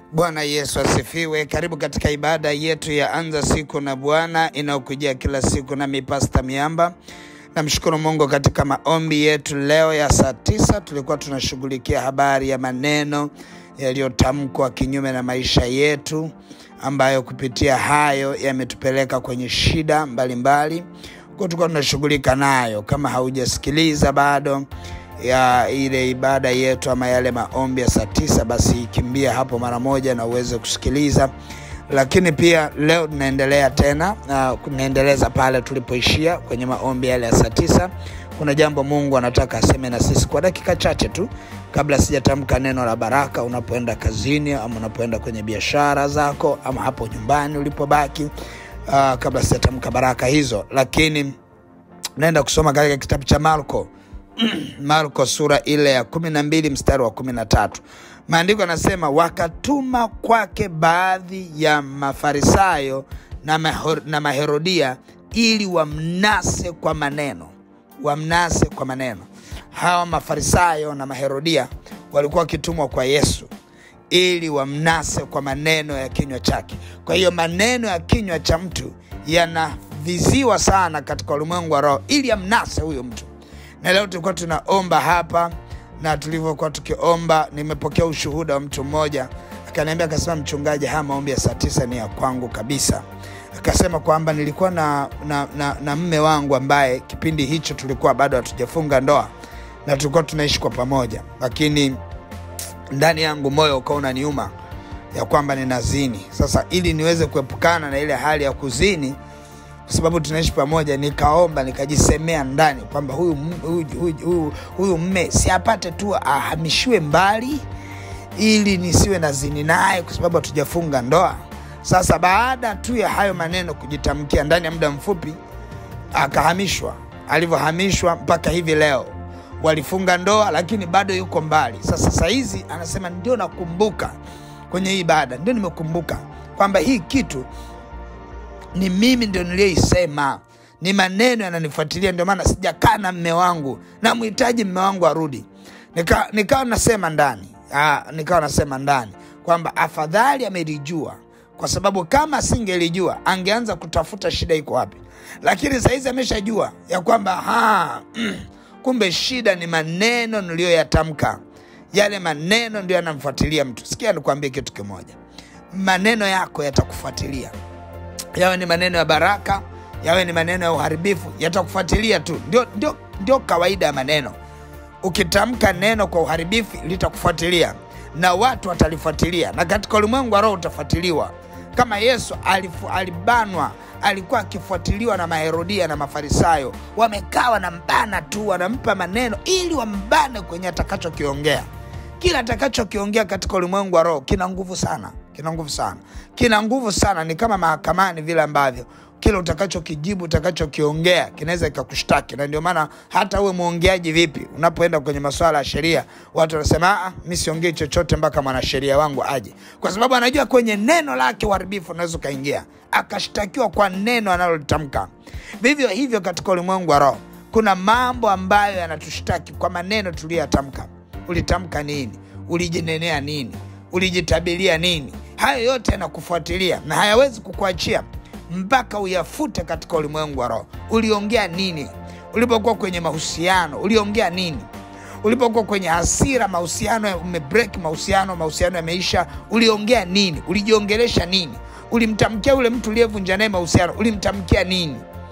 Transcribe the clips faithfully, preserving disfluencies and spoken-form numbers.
Bwana Yesu asifiwe. Karibu katika ibada yetu ya Anza Siku na Bwana inayokujia kila siku na mipasta miamba. Namshukuru Mungu katika maombi yetu leo ya saa tisa tulikuwa tunashughulikia habari ya maneno yaliyotamkwa kinyume na maisha yetu, ambayo kupitia hayo yametupeleka kwenye shida mbalimbali. Kwa tulikuwa tunashughulika nayo. Kama haujasikiliza bado ya ile ibada yetu ama yale maombi ya saa tisa, basi kimbia hapo mara moja na uweze kusikiliza. Lakini pia leo tunaendelea tena na uh, tunaendeleza pale tulipoishia kwenye maombi yale ya saa tisa. Kuna jambo Mungu anataka aseme na sisi kwa dakika chache tu kabla sijatamka neno la baraka. Unapoenda kazini ama unapoenda kwenye biashara zako ama hapo nyumbani ulipobaki, uh, kabla sijatamka baraka hizo, lakini naenda kusoma katika kitabu cha Marko Marko sura ile ya kumi na mbili mstari wa kumi na tatu. Maandiko yanasema, wakatuma kwake baadhi ya Mafarisayo na, mahor, na Maherodia ili wamnase kwa maneno. Wamnase kwa maneno. Hawa Mafarisayo na Maherodia walikuwa kitumwa kwa Yesu ili wamnase kwa maneno ya kinywa chake. Kwa hiyo maneno ya kinywa cha mtu yanaviziwa sana katika ulimwengu wa roho ili amnase huyo mtu. Na leo tulikuwa tunaomba hapa, na tulivyokuwa tukiomba nimepokea ushuhuda wa mtu mmoja. Akaniambia, akasema, mchungaji, haya maombi ya saa tisa ni ya kwangu kabisa. Akasema kwamba nilikuwa na na, na na mume wangu ambaye kipindi hicho tulikuwa bado hatujafunga ndoa na tulikuwa tunaishi kwa pamoja, lakini ndani yangu moyo ukawa unaniuma ya kwamba ninazini. Sasa ili niweze kuepukana na ile hali ya kuzini, kwa sababu tunaishi pamoja, nikaomba nikajisemea ndani kwamba huyu huyu huyu, huyu mme si apate tu ahamishiwe mbali ili nisiwe na zini naye kwa sababu hatujafunga ndoa. Sasa baada tu ya hayo maneno kujitamkia, ndani ya muda mfupi akahamishwa. Alivyohamishwa mpaka hivi leo walifunga ndoa, lakini bado yuko mbali. Sasa sasa hizi anasema, ndio nakumbuka kwenye hii ibada, ndio nimekumbuka kwamba hii kitu ni mimi ndio niliyeisema, ni maneno yananifuatilia, ndio maana sijakaa na mume wangu, na mhitaji mume wangu arudi. Nika nikawa nasema ndani, ah nikawa nasema ndani kwamba afadhali amelijua, kwa sababu kama singelijua angeanza kutafuta shida iko wapi. Lakini sasa hizi ameshajua ya kwamba ha kumbe shida ni maneno niliyoyatamka. Yale maneno ndio yanamfuatilia mtu. Sikia nikwambie kitu kimoja, maneno yako yatakufuatilia. Yawe ni maneno ya baraka, yawe ni maneno ya uharibifu, yatakufuatilia tu. Ndio ndio ndio kawaida ya maneno. Ukitamka neno kwa uharibifu litakufuatilia na watu watalifuatilia, na katika ulimwengu wa roho utafuatiliwa. Kama Yesu alifu, alibanwa, alikuwa akifuatiliwa na Maherodia na Mafarisayo. Wamekaa na mbana tu, wanampa maneno ili wambane kwenye atakachokiongea. Kila atakachokiongea katika ulimwengu wa roho kina nguvu sana. Kina nguvu sana. Kina nguvu sana, ni kama mahakamani vile ambavyo kila utakachokijibu, utakachokiongea kinaweza kikakushtaki. Na ndio maana hata uwe muongeaji vipi, unapoenda kwenye masuala ya sheria, watu wanasema, "Ah, mimi siongei chochote mpaka mwanasheria wangu aje." Kwa sababu anajua kwenye neno lake uharibifu unaweza kaingia, akashtakiwa kwa neno analolitamka. Vivyo hivyo katika ulimwengu wa roho kuna mambo ambayo yanatushtaki kwa maneno tuliyotamka. Ulitamka nini? Ulijinenea nini? Ulijitabilia nini? Hayo yote yanakufuatilia na hayawezi kukuachia mpaka uyafute katika ulimwengu wa roho. Uliongea nini? Ulipokuwa kwenye mahusiano, uliongea nini? Ulipokuwa kwenye hasira, mahusiano umebreak, mahusiano mahusiano yameisha, uliongea nini? Ulijiongelesha nini? Ulimtamkia yule mtu uliyevunja naye mahusiano, ulimtamkia nini?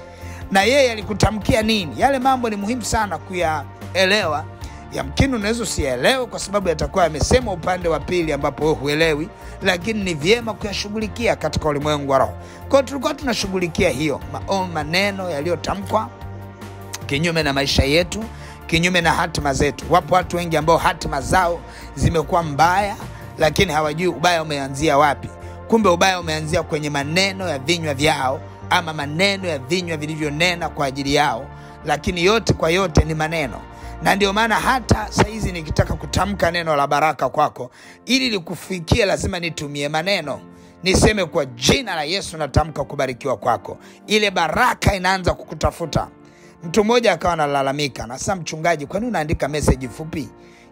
Na yeye alikutamkia nini? Yale mambo ni muhimu sana kuyaelewa. Yamkini unaweza usielewe kwa sababu yatakuwa yamesema upande wa pili ambapo wewe huelewi, lakini ni vyema kuyashughulikia katika ulimwengu wa roho. Kwa tulikuwa tunashughulikia hiyo maombi, maneno yaliyotamkwa kinyume na maisha yetu, kinyume na hatima zetu. Wapo watu wengi ambao hatima zao zimekuwa mbaya, lakini hawajui ubaya umeanzia wapi. Kumbe ubaya umeanzia kwenye maneno ya vinywa vyao, ama maneno ya vinywa vilivyonena kwa ajili yao. Lakini yote kwa yote ni maneno. Na ndio maana hata saizi nikitaka kutamka neno la baraka kwako, ili likufikie lazima nitumie maneno. Niseme kwa jina la Yesu natamka kubarikiwa kwako. Ile baraka inaanza kukutafuta. Mtu mmoja akawa analalamika, "Na sasa mchungaji, kwa nini unaandika message fupi?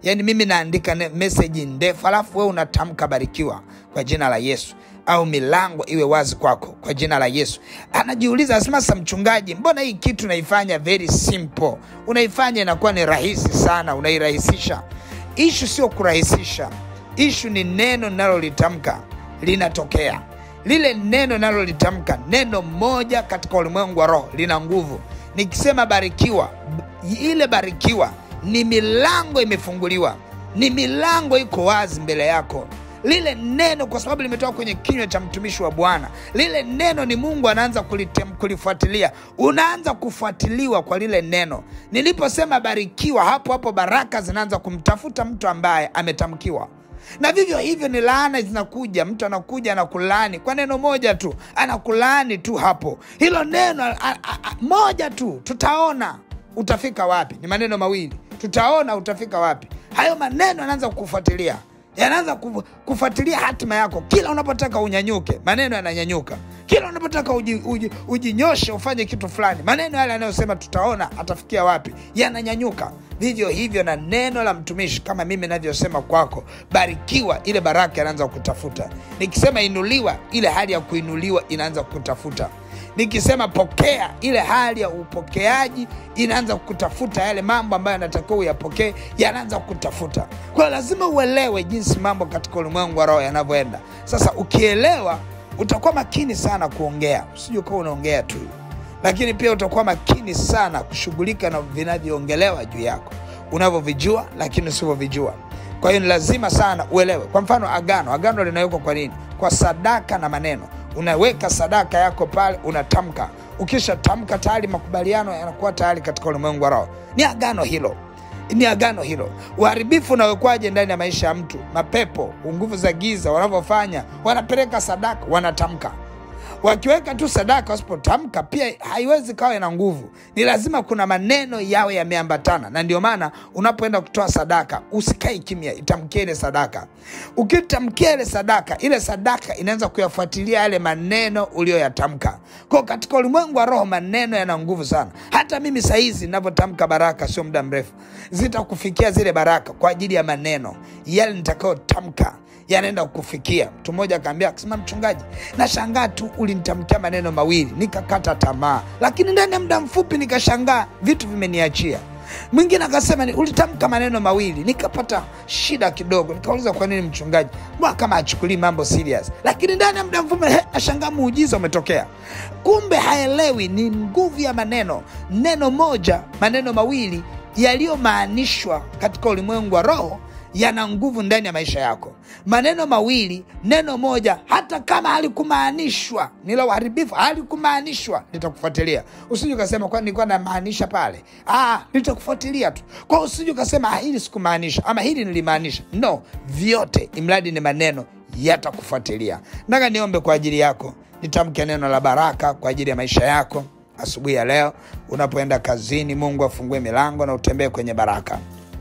Yaani mimi naandika message ndefu alafu wewe unatamka barikiwa kwa jina la Yesu, au milango iwe wazi kwako kwa jina la Yesu. Anajiuliza, asema sasa mchungaji, mbona hii kitu unaifanya very simple? Unaifanya inakuwa ni rahisi sana, unairahisisha. Issue sio kurahisisha. Issue ni neno ninalolitamka linatokea. Lile neno ninalolitamka, neno moja katika ulimwengu wa roho lina nguvu. Nikisema barikiwa, ile barikiwa ni milango imefunguliwa. Ni milango iko wazi mbele yako. Lile neno kwa sababu limetoka kwenye kinywa cha mtumishi wa Bwana. Lile neno ni Mungu anaanza kulitem, kulifuatilia. Unaanza kufuatiliwa kwa lile neno. Niliposema barikiwa, hapo hapo baraka zinaanza kumtafuta mtu ambaye ametamkiwa. Na vivyo hivyo ni laana zinakuja. Mtu anakuja anakulani kwa neno moja tu, anakulani tu hapo. Hilo neno a, a, a, moja tu, tutaona utafika wapi. Ni maneno mawili, tutaona utafika wapi. Hayo maneno yanaanza kukufuatilia. Yanaanza kufuatilia hatima yako. Kila unapotaka unyanyuke, maneno yananyanyuka. Kila unapotaka uji, uji, ujinyoshe ufanye kitu fulani, maneno yale yanayosema tutaona atafikia wapi yananyanyuka. Vivyo hivyo na neno la mtumishi, kama mimi ninavyosema kwako barikiwa, ile baraka inaanza kutafuta. Nikisema inuliwa, ile hali ya kuinuliwa inaanza kutafuta. Nikisema pokea, ile hali ya upokeaji inaanza kutafuta. Yale mambo ambayo yanatakiwa uyapokee yanaanza kutafuta. Kwa lazima uelewe jinsi mambo katika ulimwengu wa roho yanavyoenda. Sasa ukielewa, utakuwa makini sana kuongea. Usije ukawa unaongea tu. Lakini pia utakuwa makini sana kushughulika na vinavyoongelewa juu yako, unavyovijua lakini usivyovijua. Kwa hiyo ni lazima sana uelewe. Kwa mfano agano, agano linawekwa kwa nini? Kwa sadaka na maneno. Unaweka sadaka yako pale, unatamka. Ukisha tamka tayari makubaliano yanakuwa tayari katika ulimwengu wa roho. Ni agano hilo. Ni agano hilo. Uharibifu unawekwaje ndani ya maisha ya mtu? Mapepo, nguvu za giza wanavyofanya, wanapeleka sadaka, wanatamka. Wakiweka tu sadaka wasipotamka pia haiwezi kawa ina nguvu. Ni lazima kuna maneno yawe yameambatana. Na ndio maana unapoenda kutoa sadaka usikae kimya, itamkie ile sadaka. Ukitamkia ile sadaka, ile sadaka inaanza kuyafuatilia yale maneno uliyoyatamka. Kwa katika ulimwengu wa roho maneno yana nguvu sana. Hata mimi saa hizi ninapotamka baraka sio muda mrefu zitakufikia zile baraka kwa ajili ya maneno yale nitakayotamka. Yanaenda kukufikia. Mtu mmoja akaambia, akasema mchungaji, nashangaa tu ulinitamkia maneno mawili nikakata tamaa, lakini ndani ya muda mfupi nikashangaa vitu vimeniachia. Mwingine akasema, ulitamka maneno mawili nikapata shida kidogo. Nikauliza, kwa nini mchungaji? Mbona kama achukuli mambo serious? Lakini ndani ya muda mfupi nashangaa muujiza umetokea. Kumbe haelewi ni nguvu ya maneno. Neno moja, maneno mawili yaliyomaanishwa katika ulimwengu wa roho yana nguvu ndani ya maisha yako. Maneno mawili, neno moja, hata kama halikumaanishwa, ni la uharibifu, halikumaanishwa, litakufuatilia. Usije ukasema kwa nilikuwa namaanisha pale. Ah, litakufuatilia tu. Kwa usije ukasema ah, hili sikumaanisha ama hili nilimaanisha. No, vyote imradi ni maneno yatakufuatilia. Nataka niombe kwa ajili yako. Nitamke neno la baraka kwa ajili ya maisha yako asubuhi ya leo. Unapoenda kazini, Mungu afungue milango na utembee kwenye baraka.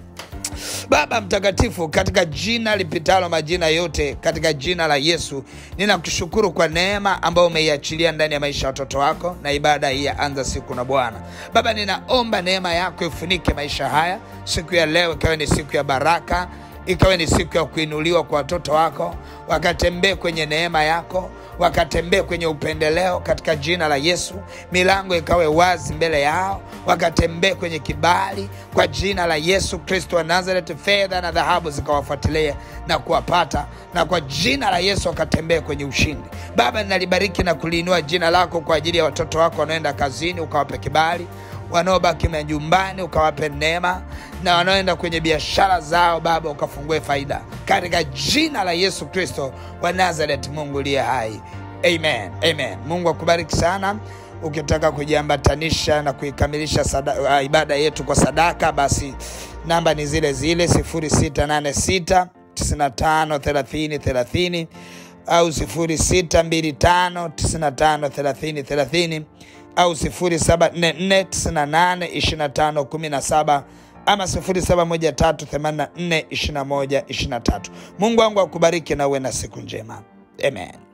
Baba mtakatifu, katika jina lipitalo majina yote, katika jina la Yesu, ninakushukuru kwa neema ambayo umeiachilia ndani ya maisha ya watoto wako na ibada hii ya Anza Siku na Bwana. Baba, ninaomba neema yako ifunike maisha haya. Siku ya leo ikawe ni siku ya baraka, ikawe ni siku ya kuinuliwa kwa watoto wako, wakatembee kwenye neema yako, wakatembee kwenye upendeleo katika jina la Yesu. Milango ikawe wazi mbele yao, wakatembee kwenye kibali kwa jina la Yesu Kristo wa Nazareth. Fedha na dhahabu zikawafuatilia na kuwapata, na kwa jina la Yesu wakatembee kwenye ushindi. Baba, ninalibariki na kuliinua jina lako kwa ajili ya watoto wako wanaoenda kazini, ukawape kibali. Wanaobaki majumbani ukawape neema, na wanaoenda kwenye biashara zao Baba ukafungue faida katika jina la Yesu Kristo wa Nazareth, Mungu aliye hai. Amen. Amen. Mungu akubariki sana. Ukitaka kujiambatanisha na kuikamilisha sadaka, uh, ibada yetu kwa sadaka, basi namba ni zile zile sifuri sita nane sita tisa tano thelathini thelathini au sifuri sita mbili tano tisa tano thelathini thelathini au sifuri saba nne nne tisa nane ishirini na tano kumi na saba ama sifuri saba moja tatu themanini na nne ishirini na moja ishirini na tatu. Mungu wangu akubariki na uwe na siku njema. Amen.